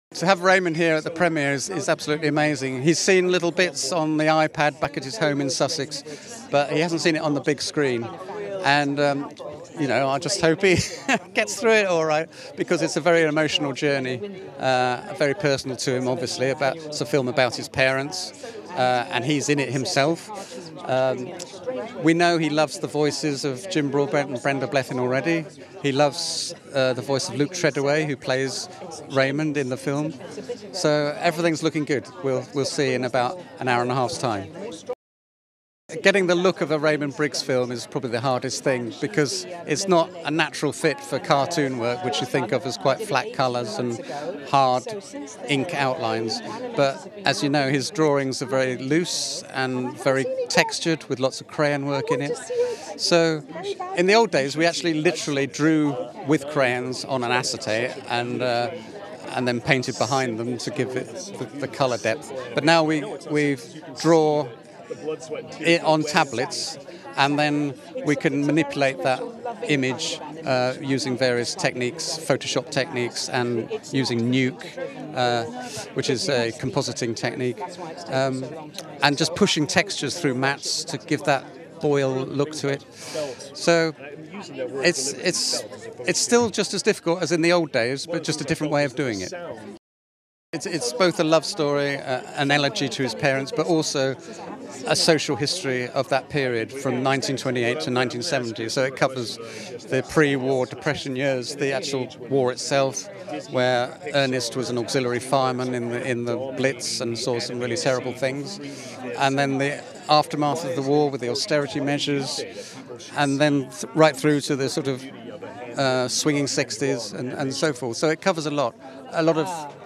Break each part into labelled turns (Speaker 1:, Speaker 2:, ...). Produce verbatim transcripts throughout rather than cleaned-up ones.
Speaker 1: To have Raymond here at the premiere is, is absolutely amazing. He's seen little bits on the iPad back at his home in Sussex, but he hasn't seen it on the big screen. And, um, you know, I just hope he gets through it all right, because it's a very emotional journey, uh, very personal to him, obviously. About, it's a film about his parents, uh, and he's in it himself. Um, we know he loves the voices of Jim Broadbent and Brenda Blethyn already. He loves uh, the voice of Luke Treadaway, who plays Raymond in the film. So everything's looking good. We'll, we'll see in about an hour and a half's time. Getting the look of a Raymond Briggs film is probably the hardest thing, because it's not a natural fit for cartoon work, which you think of as quite flat colours and hard ink outlines. But as you know, his drawings are very loose and very textured, with lots of crayon work in it. So in the old days, we actually literally drew with crayons on an acetate and uh, and then painted behind them to give it the, the colour depth. But now we we draw it on tablets, and then we can manipulate that image uh, using various techniques, Photoshop techniques, and using Nuke, uh, which is a compositing technique, um, and just pushing textures through mats to give that boil look to it. So it's it's it's still just as difficult as in the old days, but just a different way of doing it. It's, it's both a love story, uh, an elegy to his parents, but also a social history of that period from nineteen twenty-eight to nineteen seventy. So it covers the pre-war Depression years, the actual war itself, where Ernest was an auxiliary fireman in the, in the Blitz and saw some really terrible things. And then the aftermath of the war with the austerity measures, and then th- right through to the sort of uh, swinging sixties and, and so forth. So it covers a lot, a lot of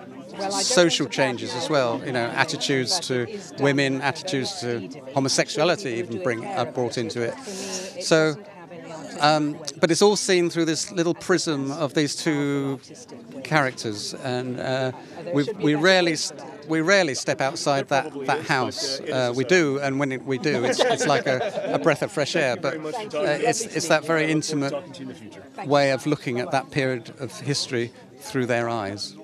Speaker 1: social changes as well, you know, attitudes to women, attitudes to homosexuality even bring are brought into it. So, um, but it's all seen through this little prism of these two characters, and uh, we we rarely we rarely step outside that that house. Uh, we do, and when it, we do, it's it's like a, a breath of fresh air. But uh, it's it's that very intimate way of looking at that period of history through their eyes.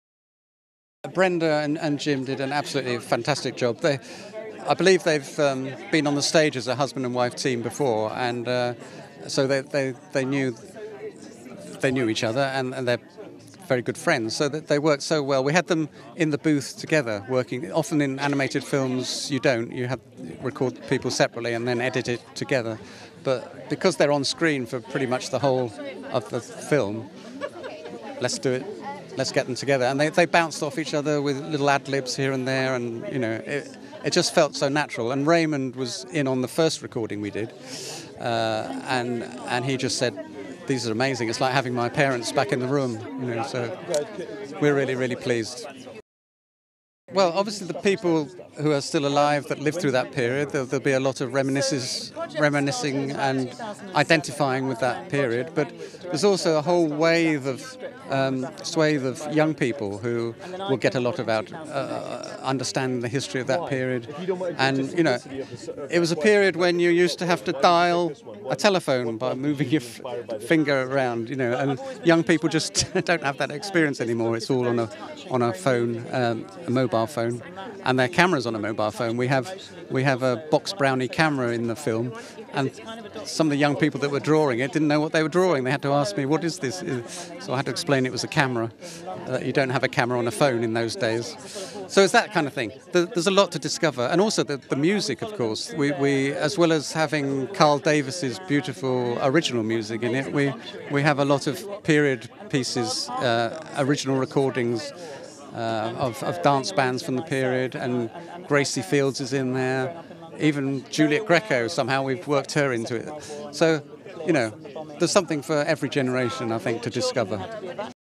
Speaker 1: Brenda and, and Jim did an absolutely fantastic job. They, I believe they've um, been on the stage as a husband and wife team before, and uh, so they, they they knew they knew each other, and, and they're very good friends. So that they worked so well. We had them in the booth together, working. Often in animated films, you don't. You have record people separately and then edit it together. But because they're on screen for pretty much the whole of the film, let's do it. Let's get them together. And they, they bounced off each other with little ad-libs here and there, and, you know, it, it just felt so natural. And Raymond was in on the first recording we did, uh, and and he just said, these are amazing. It's like having my parents back in the room, you know, so we're really, really pleased. Well, obviously the people who are still alive that lived through that period, there'll, there'll be a lot of reminiscences, reminiscing and identifying with that period. But there's also a whole wave of um, swathe of young people who will get a lot about uh, understanding the history of that period. And, you know, it was a period when you used to have to dial a telephone by moving your f- finger around, you know, and young people just don't have that experience anymore. It's all on a on a phone, um, a mobile phone, and their cameras on a mobile phone. We have we have a box brownie camera in the film, and some of the young people that were drawing it didn't know what they were drawing. They had to ask me, what is this? So I had to explain it was a camera. Uh, you don't have a camera on a phone in those days. So it's that kind of thing. There's a lot to discover. And also the, the music, of course. We, we, as well as having Carl Davis's beautiful original music in it, we, we have a lot of period pieces, uh, original recordings uh, of, of dance bands from the period, and Gracie Fields is in there. Even Juliet Greco, somehow we've worked her into it. So, you know, there's something for every generation, I think, to discover.